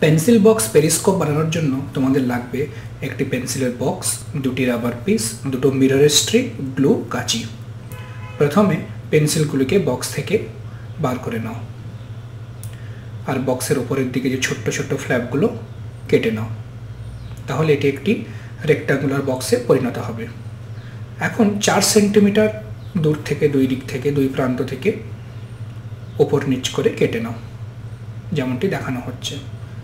Pencil box periscope বানানোর জন্য তোমাদের লাগবে একটি পেন্সিলের বক্স, দুটি রাবার পিস, দুটো মিরর স্ট্রিপ, গ্লু, কাঁচি। প্রথমে পেন্সিলগুলিকে বক্স থেকে বার করে নাও আর বক্সের উপরের দিকে যে ছোট্ট ছোট্ট ফ্ল্যাপগুলো কেটে নাও, তাহলে এটি একটি রেক্ট্যাঙ্গুলার বক্সে পরিণত হবে। এখন 4 সেন্টিমিটার দূর থেকে, দুই দিক থেকে, দুই প্রান্ত থেকে ওপর নিচ করে কেটে নাও, যেমনটি দেখানো হচ্ছে।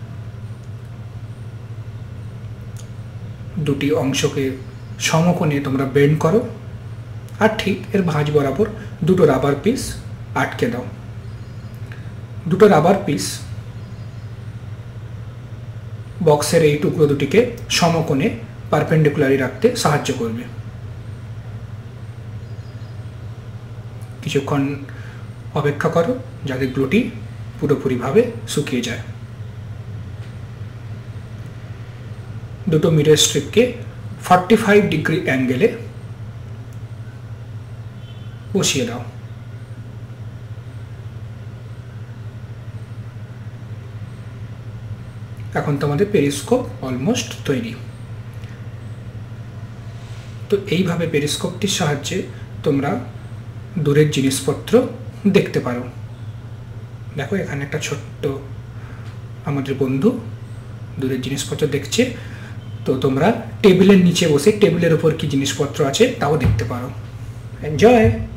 দুটি অংশকে সমকোণে তোমরা বেন্ড করো আর ঠিক এর ভাঁজ বরাবর দুটো রাবার পিস আটকে দাও। দুটো রাবার পিস বক্সের এই টুকরো দুটিকে সমকোণে পারপেন্ডিকুলারি রাখতে সাহায্য করবে। কিছুক্ষণ অপেক্ষা করো যাতে গ্লুটি পুরোপুরিভাবে শুকিয়ে যায়। দুটো মিরর স্ট্রিপকে 45 ডিগ্রি অ্যাঙ্গেলে বসিয়ে দাও। এখন তোমাদের পেরিস্কোপ অলমোস্ট তৈরি। তো এইভাবে পেরিস্কোপটির সাহায্যে তোমরা দূরের জিনিসপত্র দেখতে পারো। দেখো এখানে একটা ছোট্ট আমাদের বন্ধু দূরের জিনিসপত্র দেখছে। তো তোমরা টেবিলের নিচে বসে টেবিলের উপর কি জিনিসপত্র আছে তাও দেখতে পারো। এনজয়।